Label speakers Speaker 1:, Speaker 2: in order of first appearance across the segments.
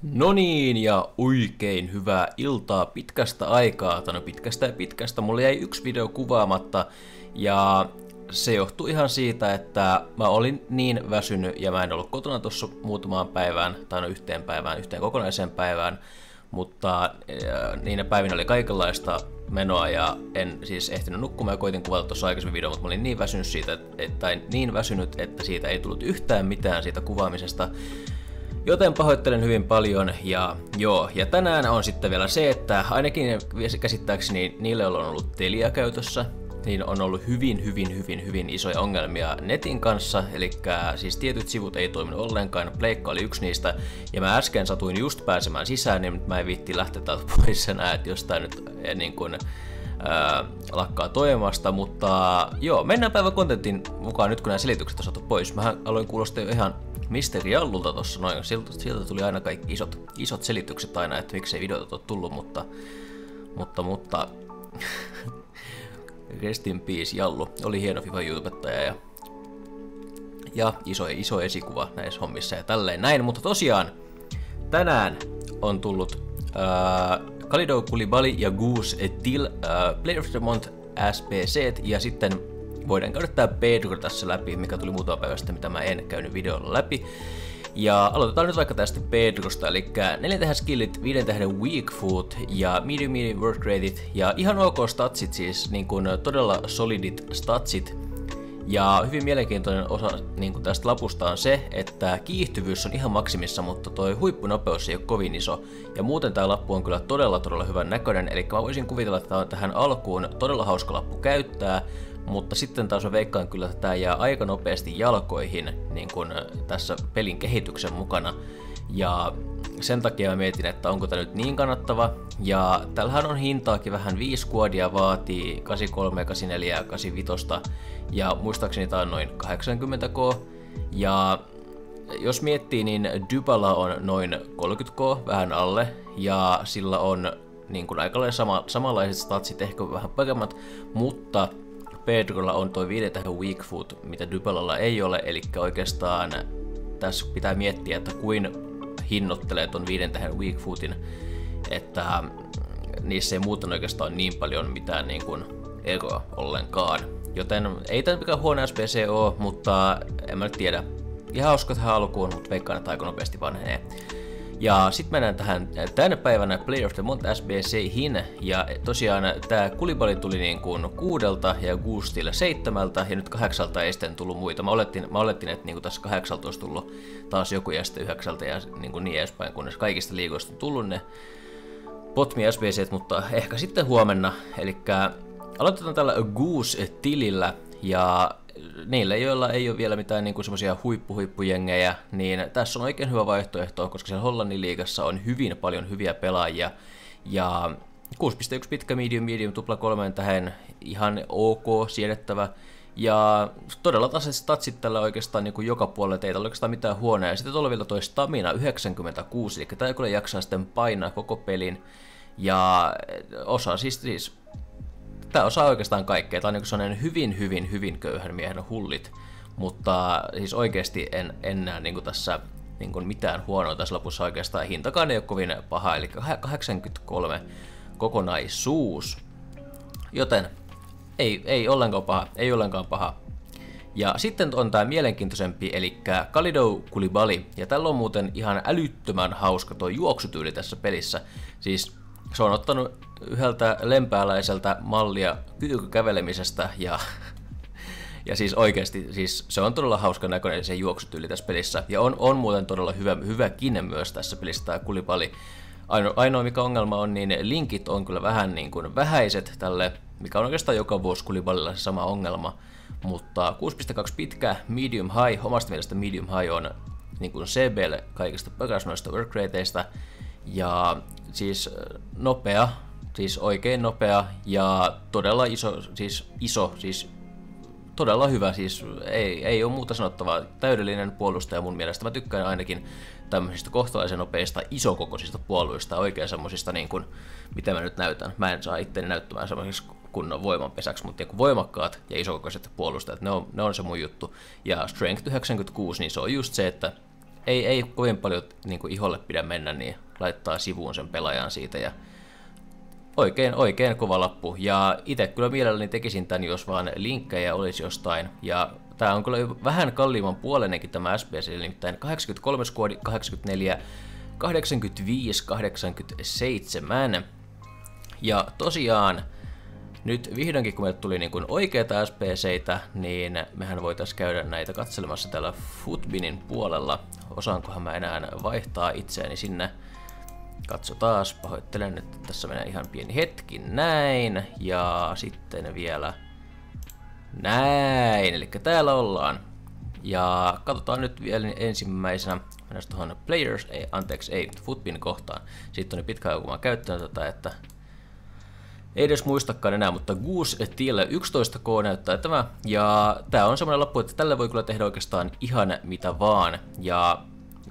Speaker 1: No niin, ja oikein hyvää iltaa pitkästä aikaa, tai no pitkästä ja pitkästä. Mulla jäi yksi video kuvaamatta, ja se johtuu ihan siitä, että mä olin niin väsynyt, ja mä en ollut kotona tuossa muutamaan päivään, tai no yhteen kokonaiseen päivään, mutta niinä päivinä oli kaikenlaista menoa, ja en siis ehtinyt nukkumaan, ja koitin kuvata tuossa aikaisemmin video, mutta mä olin niin väsynyt siitä, että siitä ei tullut yhtään mitään siitä kuvaamisesta. Joten pahoittelen hyvin paljon, ja tänään on sitten vielä se, että ainakin käsittääkseni niille, joilla on ollut Telia käytössä, niin on ollut hyvin isoja ongelmia netin kanssa, eli siis tietyt sivut ei toiminut ollenkaan, Pleikka oli yksi niistä, ja mä äsken satuin just pääsemään sisään, niin mä en viitti lähteä täältä pois enää, että jostain nyt niin kuin lakkaa toimimasta, mutta joo, mennään päivän kontentin mukaan nyt kun nämä selitykset on saatu pois. Mä aloin kuulostaa jo ihan Misteri Jallulta tossa noin, sieltä tuli aina kaikki isot selitykset aina, että miksei videota ole tullut, mutta rest in peace Jallu, oli hieno FIFA YouTubettaja ja iso esikuva näissä hommissa ja tälleen näin, mutta tosiaan tänään on tullut Kalidou Koulibaly ja Goose Till Player of the Month SBC, ja sitten voidaan käydä tää Pedro tässä läpi, mikä tuli muutama päivä sitten, mitä mä en käynyt videolla läpi. Ja aloitetaan nyt vaikka tästä Pedrosta, eli 4 tähän skillit, 5 tähden weak foot ja medium work ratet ja ihan ok statsit, siis niin kuin todella solidit statsit. Ja hyvin mielenkiintoinen osa niin kuin tästä lapusta on se, että kiihtyvyys on ihan maksimissa, mutta toi huippunopeus ei ole kovin iso. Ja muuten tää lappu on kyllä todella hyvän näköinen, eli mä voisin kuvitella, että tää on tähän alkuun todella hauska lappu käyttää, mutta sitten taas mä veikkaan kyllä, että tää jää aika nopeasti jalkoihin niin kun tässä pelin kehityksen mukana. Ja sen takia mä mietin, että onko tää nyt niin kannattava. Ja tällähän on hintaakin vähän 5 kuodia vaatii 83, 84 ja 85. Ja muistaakseni tää on noin 80k. Ja jos miettii, niin Dybala on noin 30k, vähän alle. Ja sillä on niin kuin aika samanlaiset statsit, ehkä vähän paremmat, mutta Pedrolla on toi 5 tähden weak foot, mitä Dybalalla ei ole, eli oikeastaan tässä pitää miettiä, että kuin hinnoittelee ton 5 tähden weak footin, että niissä ei muuten oikeastaan niin paljon mitään niin kuin eroa ollenkaan. Joten ei tämä mikään huono SBC ole, mutta en mä nyt tiedä. Ihan hauska tähän alkuun, mutta veikkaan, että aika nopeasti vanhenee. Ja sitten mennään tähän tänä päivänä Player of the Month SBC:hin, ja tosiaan tää Koulibaly tuli niin kuin 6 ja Goose 7, ja nyt 8 ei sitten tullut muita. Mä olettin että niin kuin tässä 8 olisi tullut taas joku ja sitten 9 ja niin edespäin, kunnes kaikista liigoista on tullut ne Potmi SBC:t, mutta ehkä sitten huomenna. Elikkä aloitetaan tällä Goose-tilillä, ja niille, joilla ei ole vielä mitään niin semmoisia huippujengejä, niin tässä on oikein hyvä vaihtoehto, koska siellä Hollannin liigassa on hyvin paljon hyviä pelaajia. Ja 6.1 pitkä, medium, tupla 3 tähän, ihan ok, siedettävä. Ja todella tasaiset statsit tällä oikeastaan niin kuin joka puolella, ei ole oikeastaan mitään huonoa. Ja sitten tuolla vielä toi stamina 96, eli tämä kyllä jaksaa sitten painaa koko pelin. Ja osa siis tää osaa oikeastaan kaikkea. Tää on sellainen hyvin köyhän miehen hullit, mutta siis oikeesti en näe niinku tässä niinku mitään huonoa tässä lopussa oikeastaan. Hintakaan ei ole kovin paha, eli 83 kokonaisuus. Joten ei ollenkaan paha. Ja sitten on tää mielenkiintoisempi, eli Kalidou Koulibaly, ja tällä on muuten ihan älyttömän hauska tuo juoksutyyli tässä pelissä. Siis se on ottanut yhdeltä lempääläiseltä mallia kyykykävelemisestä, ja siis oikeasti siis se on todella hauska näköinen se juoksutyyli tässä pelissä. Ja on muuten todella hyväkin myös tässä pelissä tämä Koulibaly. Ainoa mikä ongelma on, niin linkit on kyllä vähän niin kuin vähäiset tälle, mikä on oikeastaan joka vuosi Koulibalylla se sama ongelma. Mutta 6.2 pitkä, medium high, omasta mielestä medium high on niin kuin CBL kaikista paras noista work rateista. Ja siis nopea, siis oikein nopea ja todella iso, todella hyvä, siis ei ole muuta sanottavaa. Täydellinen puolustaja mun mielestä. Mä tykkään ainakin tämmöisistä kohtalaisen nopeista isokokoisista puoluista, oikein semmosista niin kuin, mitä mä nyt näytän. Mä en saa itteni näyttämään semmoisiksi kunnon voimanpesäksi, mutta niin voimakkaat ja isokokoiset puolustajat, ne on se mun juttu. Ja Strength 96, niin se on just se, että ei kovin paljon niin kuin iholle pidä mennä, niin laittaa sivuun sen pelaajan siitä ja oikein kova lappu. Ja itse kyllä mielelläni tekisin tän, jos vaan linkkejä olisi jostain. Ja tää on kyllä vähän kalliimman puolenenkin tämä SBC, nimittäin 83 skoodi, 84, 85, 87. Ja tosiaan, nyt vihdoinkin kun meille tuli niin kuin oikeita SPCitä, niin mehän voitaisiin käydä näitä katselemassa täällä Futbinin puolella. Osaankohan mä enää vaihtaa itseäni sinne. Katsotaan, pahoittelen, että tässä menee ihan pieni hetki, näin, ja sitten vielä näin, eli täällä ollaan. Ja katsotaan nyt vielä ensimmäisenä, mennään tuohon Players, Futbin kohtaan. Sitten on pitkä aika, kun mä oon käyttänyt tätä, että ei edes muistakaan enää, mutta Goose Tielle 11K näyttää tämä. Ja tää on semmoinen lappu, että tällä voi kyllä tehdä oikeastaan ihan mitä vaan. Ja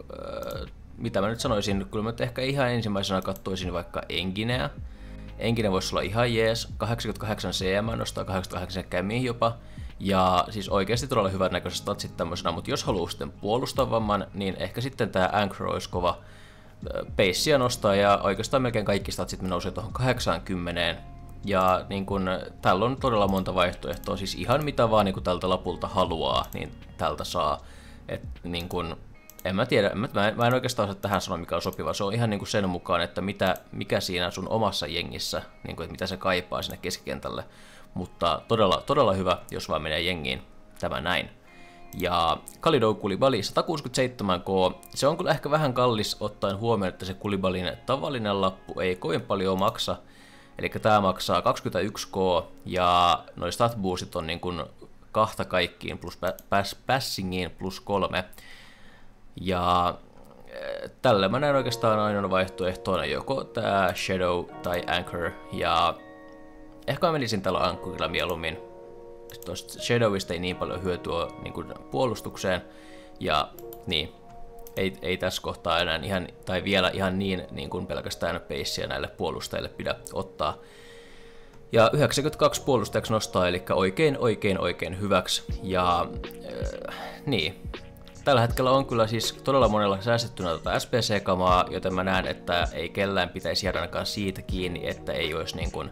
Speaker 1: mitä mä nyt sanoisin, kyllä mä nyt ehkä ihan ensimmäisenä katsoisin vaikka Engineä. Engine voisi olla ihan jees, 88 cm, nostaa 88 kämiin jopa. Ja siis oikeasti todella hyvät näköiset statsit tämmöisenä, mutta jos haluaa sitten puolustavamman, niin ehkä sitten tää Anchor olisi kova. Pacea nostaa ja oikeastaan melkein kaikki statsit nousee tuohon 80. Ja niin kun, täällä on todella monta vaihtoehtoa, siis ihan mitä vaan niin kun tältä lapulta haluaa, niin tältä saa. Et, niin kun, en mä tiedä, mä en oikeastaan osaa tähän sanoa mikä on sopiva, se on ihan niin kun sen mukaan, että mikä siinä sun omassa jengissä, niin kun, että mitä se kaipaa sinne keskikentälle. Mutta todella hyvä, jos vaan menee jengiin tämä näin. Ja Kalidou Koulibaly 167K, se on kyllä ehkä vähän kallis ottaen huomioon, että se Koulibalyn tavallinen lappu ei kovin paljon maksa. Eli tää maksaa 21K ja noi stat boostit on niin kuin kahta kaikkiin plus passingiin plus 3. Ja tällä mä näen oikeastaan ainoana vaihtoehtoina joko tää Shadow tai Anchor. Ja ehkä mä menisin tällä Anchorilla mieluummin. Tuosta Shadowista ei niin paljon hyötyä niin kuin puolustukseen, ja niin, ei tässä kohtaa enää ihan, tai vielä ihan niin kuin pelkästään pacea näille puolustajille pidä ottaa. Ja 92 puolustajaksi nostaa, eli oikein hyväksi, ja niin, tällä hetkellä on kyllä siis todella monella säästettynä SPC-kamaa, joten mä näen, että ei kellään pitäisi jäädä ainakaan siitä kiinni, että ei olisi niin kuin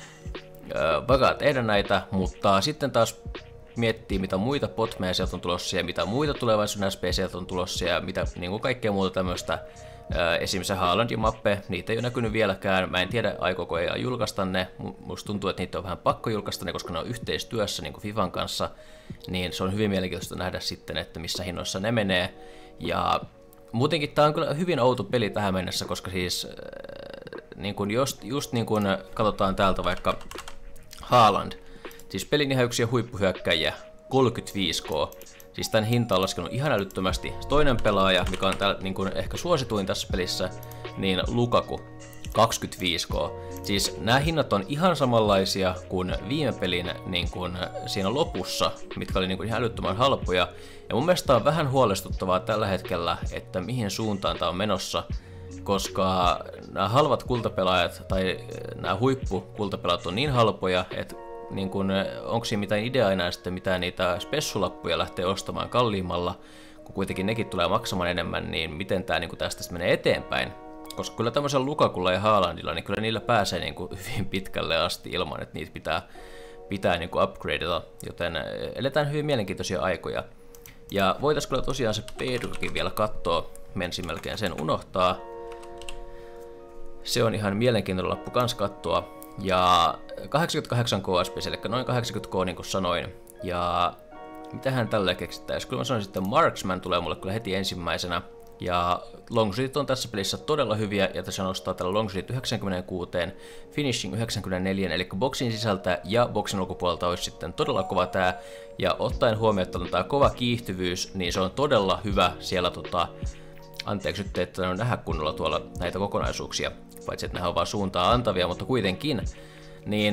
Speaker 1: vakaa tehdä näitä, mutta sitten taas miettii mitä muita potmeja sieltä on tulossa ja mitä muita tulevaisuuden SPC:ltä on tulossa ja mitä niin kuin kaikkea muuta tämmöistä. Esimerkiksi Haalandin mappe, niitä ei ole näkynyt vieläkään, mä en tiedä aikooko ei julkaista ne, musta tuntuu, että niitä on vähän pakko julkaista ne, koska ne on yhteistyössä niin kuin Fifan kanssa, niin se on hyvin mielenkiintoista nähdä sitten, että missä hinnoissa ne menee. Ja muutenkin tää on kyllä hyvin outo peli tähän mennessä, koska siis niin kuin just niin kuin katsotaan täältä vaikka Haaland, siis pelin ihan yksiä huippuhyökkäjiä, 35K, siis tän hinta on laskenut ihan älyttömästi. Toinen pelaaja, mikä on täällä niin kuin ehkä suosituin tässä pelissä, niin Lukaku, 25K. Siis nämä hinnat on ihan samanlaisia kuin viime pelin niin kuin siinä lopussa, mitkä oli niin kuin ihan älyttömän halpoja. Ja mun mielestä on vähän huolestuttavaa tällä hetkellä, että mihin suuntaan tää on menossa, koska nämä halvat kultapelaajat tai nämä huippukultapelaajat on niin halpoja, että niin kun, onko siinä mitään ideaa enää sitten mitään niitä spessulappuja lähtee ostamaan kalliimmalla, kun kuitenkin nekin tulee maksamaan enemmän, niin miten tämä niin tästä menee eteenpäin? Koska kyllä tämmöisellä Lukakulla ja Haalandilla, niin kyllä niillä pääsee niin kuin hyvin pitkälle asti ilman, että niitä pitää niin kuin upgradeata, joten eletään hyvin mielenkiintoisia aikoja. Ja voitaisiin kyllä tosiaan se Pedrokin vielä katsoa, mensin melkein sen unohtaa. Se on ihan mielenkiintoinen lappu kans katsoa. Ja 88K SPC, eli noin 80K niin kuin sanoin. Ja mitähän tällä keksittäisi? Kyllä mä sanoisin, että Marksman tulee mulle kyllä heti ensimmäisenä. Ja longshotit on tässä pelissä todella hyviä, ja tässä nostaa tällä longshotit 96, finishing 94, eli boksin sisältä ja boksin ulkopuolelta olisi sitten todella kova tää. Ja ottaen huomioon, että on tää kova kiihtyvyys, niin se on todella hyvä siellä anteeksi nyt, että on nähdä kunnolla tuolla näitä kokonaisuuksia, paitsi että nehän on vaan suuntaa antavia, mutta kuitenkin, niin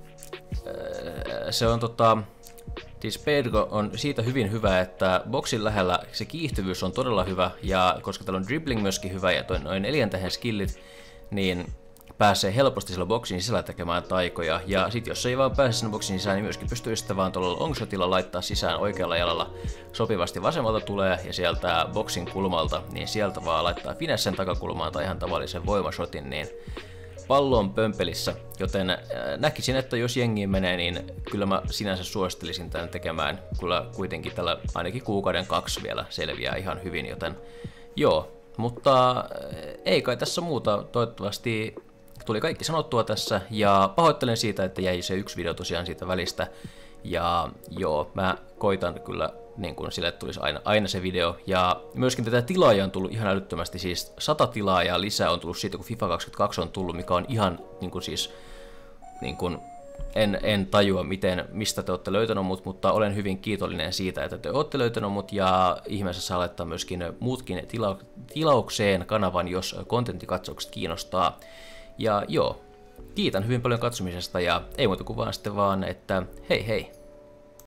Speaker 1: se on siis Pedro on siitä hyvin hyvä, että boksin lähellä se kiihtyvyys on todella hyvä, ja koska täällä on dribbling myöskin hyvä ja noin 4 tähän skillit, niin pääsee helposti sillä boksin sisällä tekemään taikoja, ja sit jos ei vaan pääse sinne boksin sisään, niin myöskin pystyy sitten vaan tuolla longshotilla laittaa sisään oikealla jalalla sopivasti vasemmalta tulee, ja sieltä boksin kulmalta, niin sieltä vaan laittaa finessen takakulmaan tai ihan tavallisen voimashotin, niin pallo on pömpelissä, joten näkisin, että jos jengiin menee, niin kyllä mä sinänsä suosittelisin tämän tekemään, kyllä kuitenkin tällä ainakin kuukauden 2 vielä selviää ihan hyvin, joten joo, mutta ei kai tässä muuta, toivottavasti tuli kaikki sanottua tässä, ja pahoittelen siitä, että jäi se yksi video tosiaan siitä välistä, ja joo, mä koitan kyllä niin kuin sille, että tulisi aina se video, ja myöskin tätä tilaajaa on tullut ihan älyttömästi, siis 100 tilaajaa lisää on tullut siitä, kun FIFA 22 on tullut, mikä on ihan niin kuin siis, niin kuin, en tajua mistä te olette löytänyt mut, mutta olen hyvin kiitollinen siitä, että te olette löytänyt mut, ja ihmeessä saa laittaa myöskin muutkin tilaukseen kanavan, jos kontenttikatsaukset kiinnostaa. Ja joo, kiitän hyvin paljon katsomisesta, ja ei muuta kuin vaan sitten vaan, että hei hei!